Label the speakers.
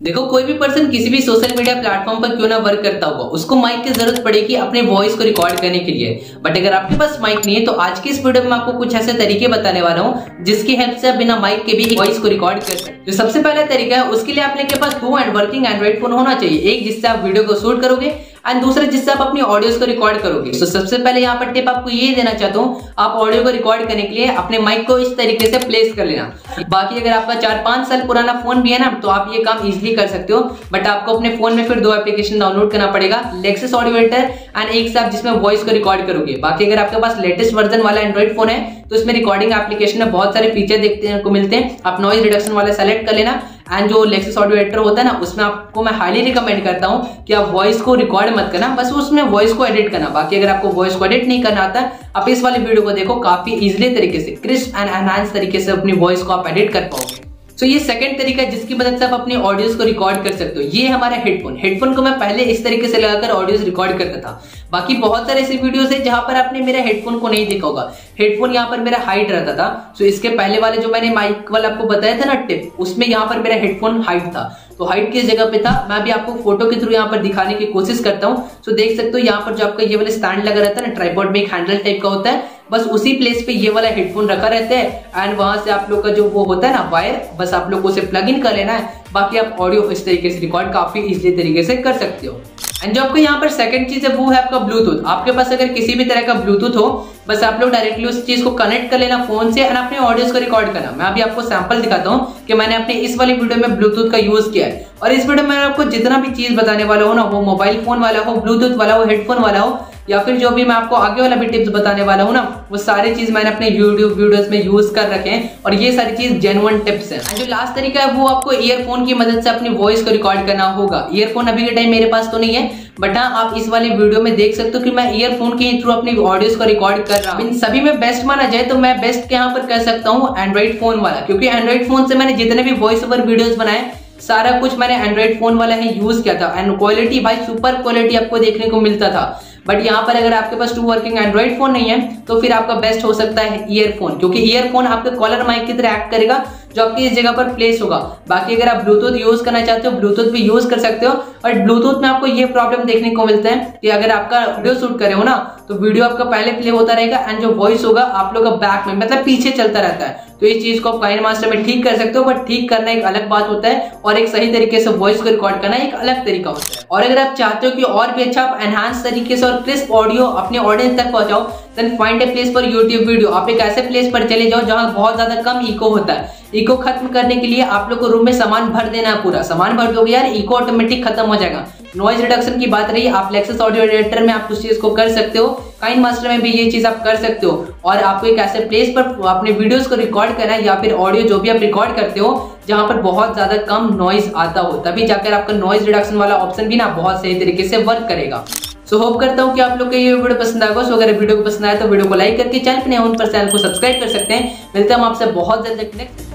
Speaker 1: देखो, कोई भी पर्सन किसी भी सोशल मीडिया प्लेटफॉर्म पर क्यों ना वर्क करता होगा, उसको माइक की जरूरत पड़ेगी अपने वॉइस को रिकॉर्ड करने के लिए। बट अगर आपके पास माइक नहीं है तो आज की इस वीडियो में आपको कुछ ऐसे तरीके बताने वाला हूं जिसकी हेल्प से आप बिना माइक के भी वॉइस को रिकॉर्ड कर सकते हैं। जो सबसे पहला तरीका है, उसके लिए आपके पास दो वर्किंग एंड्रॉइड फोन होना चाहिए, एक जिससे आप वीडियो को शूट करोगे एंड दूसरा जिससे आप अपनी ऑडियोज को रिकॉर्ड करोगे। तो सबसे पहले यहाँ पर टिप आपको ये देना चाहता हूँ, आप ऑडियो को रिकॉर्ड करने के लिए अपने माइक को इस तरीके से प्लेस कर लेना। बाकी अगर आपका 4-5 साल पुराना फोन भी है ना, तो आप ये काम इजीली कर सकते हो। बट आपको अपने फोन में फिर दो एप्लीकेशन डाउनलोड करना पड़ेगा, लेक्सस ऑडियो एडिटर एंड एक से आप जिसमें वॉइस को रिकॉर्ड करोगे। बाकी अगर आपके पास लेटेस्ट वर्जन वाला एंड्रॉइड फोन है तो इसमें रिकॉर्डिंग एप्लीकेशन में बहुत सारे फीचर देखने को मिलते हैं। आप नॉइज रिडक्शन वाला सेलेक्ट कर लेना एंड जो लेक्सस ऑडियो एडिटर होता है ना, उसमें आपको मैं हाईली रिकमेंड करता हूं कि आप वॉइस को रिकॉर्ड मत करना, बस उसमें वॉइस को एडिट करना। बाकी अगर आपको वॉइस को एडिट नहीं करना आता, आप इस वाले वीडियो को देखो, काफी इजीली तरीके से क्रिस्प एंड एनहांस तरीके से अपनी वॉइस को आप एडिट कर पाओगे। तो ये सेकंड तरीका है जिसकी मदद से आप अपनी ऑडियोज को रिकॉर्ड कर सकते हो। ये हमारा हेडफोन को मैं पहले इस तरीके से लगाकर ऑडियोज रिकॉर्ड करता था। बाकी बहुत सारे ऐसे वीडियोस है जहां पर आपने मेरे हेडफोन को नहीं देखा होगा। हेडफोन यहाँ पर मेरा हाइट रहता था। तो इसके पहले वाले जो मैंने माइक वाला आपको बताया था ना टिप, उसमें यहाँ पर मेरा हेडफोन हाइट था। तो हाइट किस जगह पे था मैं भी आपको फोटो के थ्रू यहाँ पर दिखाने की कोशिश करता हूँ। तो देख सकते हो यहाँ पर जो आपका ये वाला स्टैंड लगा रहता है ना, ट्राइपॉड में एक हैंडल टाइप का होता है, बस उसी प्लेस पे ये वाला हेडफोन रखा रहता है एंड वहां से आप लोग का जो वो होता है ना वायर, बस आप लोग को उसे प्लग इन कर लेना है। बाकी आप ऑडियो इस तरीके से रिकॉर्ड काफी इजीली तरीके से कर सकते हो। एंड जो आपको यहाँ पर सेकंड चीज है वो है आपका ब्लूटूथ। आपके पास अगर किसी भी तरह का ब्लूटूथ हो, बस आप लोग डायरेक्टली उस चीज को कनेक्ट कर लेना फोन से एंड अपने ऑडियोज को रिकॉर्ड करना। मैं अभी आपको सैंपल दिखाता हूँ कि मैंने अपने इस वाली वीडियो में ब्लूटूथ का यूज किया है। और इस वीडियो में आपको जितना भी चीज बताने वाला हो ना, वो मोबाइल फोन वाला हो, ब्लूटूथ वाला हो, हेडफोन वाला हो, या फिर जो भी मैं आपको आगे वाला भी टिप्स बताने वाला हूँ ना, वो सारी चीज मैंने अपने यूट्यूब वीडियोस में यूज कर रखे हैं और ये सारी चीज जेन्युइन टिप्स हैं। जो लास्ट तरीका है वो आपको ईयरफोन की मदद से अपनी वॉइस को रिकॉर्ड करना होगा। ईयरफोन अभी के टाइम मेरे पास तो नहीं है, बट हाँ आप इस वाले वीडियो में देख सकते हो कि मैं ईयरफोन के थ्रू अपनी ऑडियोज को रिकॉर्ड कर रहा हूँ। इन सभी में बेस्ट माना जाए तो मैं बेस्ट यहाँ पर कह सकता हूँ एंड्रॉइड फोन वाला, क्योंकि एंड्रॉइड फोन से मैंने जितने भी वॉइस ओवर वीडियोस बनाए सारा कुछ मैंने एंड्रॉइड फोन वाला ही यूज किया था एंड क्वालिटी भाई सुपर क्वालिटी आपको देखने को मिलता था। बट यहाँ पर अगर आपके पास 2 वर्किंग एंड्रॉइड फोन नहीं है तो फिर आपका बेस्ट हो सकता है ईयरफोन, क्योंकि ईयरफोन आपके कॉलर माइक की तरह एक्ट करेगा जो आपकी इस जगह पर प्लेस होगा। बाकी अगर आप ब्लूटूथ यूज करना चाहते हो, ब्लूटूथ भी यूज कर सकते हो। और ब्लूटूथ में आपको ये प्रॉब्लम देखने को मिलता है कि अगर आपका वीडियो शूट करे हो ना, तो वीडियो आपका पहले प्ले होता रहेगा एंड जो वॉइस होगा आप लोग का बैक में मतलब पीछे चलता रहता है। तो इस चीज को आप काइनमास्टर में ठीक कर सकते हो, बट ठीक करना एक अलग बात होता है और एक सही तरीके से वॉइस को रिकॉर्ड करना एक अलग तरीका होता है। और अगर आप चाहते हो कि और भी अच्छा आप एनहांस तरीके से और क्रिस्प ऑडियो अपने ऑडियंस तक पहुंचाओ, then find a place for YouTube video. आप एक ऐसे प्लेस पर चले जाओ जहां बहुत ज्यादा कम इको होता है। इको खत्म करने के लिए आप लोग को रूम में सामान भर देना है, पूरा सामान भर दोगे यार, इको ऑटोमेटिक खत्म हो जाएगा। नॉइज रिडक्शन की बात रही, आप लेक्सस ऑडियो एडिटर में आप उस चीज को कर सकते हो, काइनमास्टर में भी ये चीज आप कर सकते हो। और आपको एक ऐसे प्लेस पर अपने वीडियोस को रिकॉर्ड करना है या फिर ऑडियो जो भी आप रिकॉर्ड करते हो जहां पर बहुत ज्यादा कम नॉइज आता हो, तभी जाकर आपका नॉइज रिडक्शन वाला ऑप्शन भी ना बहुत सही तरीके से वर्क करेगा। सो होप करता हूं कि आप लोग को ये वीडियो पसंद आएगा। सो अगर वीडियो को पसंद आए तो वीडियो को लाइक करके चैनल पर नए हो उन पर चैनल को सब्सक्राइब कर सकते हैं। मिलते हैं हम आपसे बहुत जल्द नेक्स्ट